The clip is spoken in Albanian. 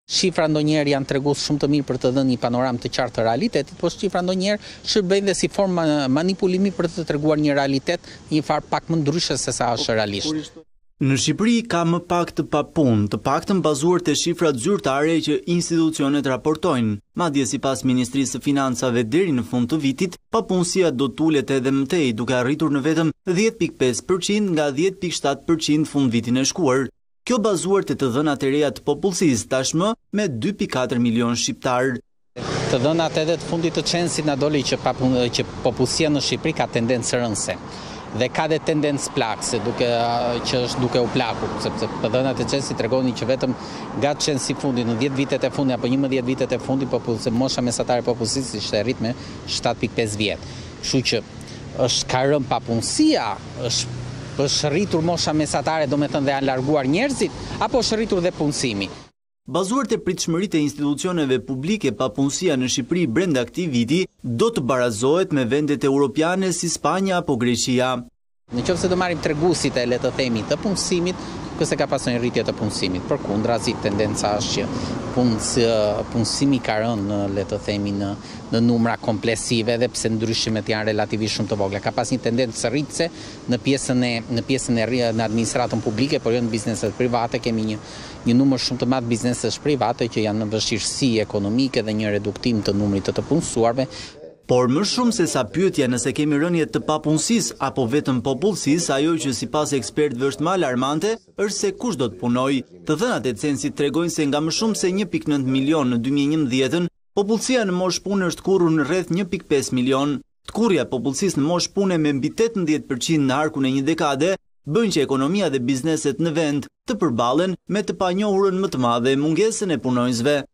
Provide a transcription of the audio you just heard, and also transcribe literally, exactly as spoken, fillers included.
Shifra ndonjëherë janë tregues shumë të mirë për të dhënë një panoramë të qartë të realitetit, por shifra ndonjëherë shërbejnë dhe si formë manipulimi për të treguar një realitet një farë pak më ndryshe se sa është realisht. Në Shqipëri ka më pak të papunë, të paktën bazuar te shifrat zyrtare që institucionet raportojnë. Madje sipas Ministrisë së Financave deri në fund të vitit, papunësia do tulet edhe më tej, duke arritur në vetëm dhjetë pikë pesë përqind nga dhjetë pikë shtatë përqind fund vitin e shkuar. Kjo bazuar te të dhënat e reja të popullsisë, tashmë me dy pikë katër milion shqiptarë. Të dhënat edhe të fundit të censit na doli që, që popullsia në Shqipëri ka tendencë rënëse. Dhe ka dhe tendencë plakse, duke, që është duke u plakur, sepse për dhënat e censit tregoni që vetëm nga censi fundit, në dhjetë vitet e fundit apo njëmbëdhjetë vitet e fundit, popullse mosha mesatare e popullsisë ishte e rrit me shtatë pikë pesë vjet. Kështu që është ka rënë papunësia, është është rritur mosha mesatare, do me thënë dhe janë larguar njerëzit, apo është rritur dhe punësimi? Bazuar te pritshmëritë e institucioneve publike, papunësia në Shqipëri brenda këtij viti do të barazohet me vendet europiane si Spanja apo Greqia. Nëse do marrim treguesit e le të themi të punësimit, këse ka pasur një rritje të punësimit. Përkundrazi, tendenca është që punës, punësimi ka rënë, le të themi, në, në numra komplesive, dhe pse ndryshimet janë relativisht shumë të vogla. Ka pas një tendencë rritse në pjesën e në pjesën e në administratën publike, por jo në bizneset private. Kemi një një numër shumë të madh biznesesh private që janë në vështirësi ekonomike dhe një reduktim të numrit të të punësuarve. Por më shumë se sa pyetja nëse kemi rënje të papunësisë apo vetëm popullsisë, ajo që sipas ekspertëve është më alarmante është se kush do të punojë. Të dhënat e censit tregojnë se nga më shumë se një pikë nëntë milion në dy mijë e njëmbëdhjetë, popullsia në moshë pune është kurrur në rreth një pikë pesë milion. Tkurrja e popullsisë në moshë pune me mbi tetëmbëdhjetë përqind në arkun e një dekade bën që ekonomia dhe bizneset në vend të përballen me të panjohurën më të madhe, mungesën e punonjësve.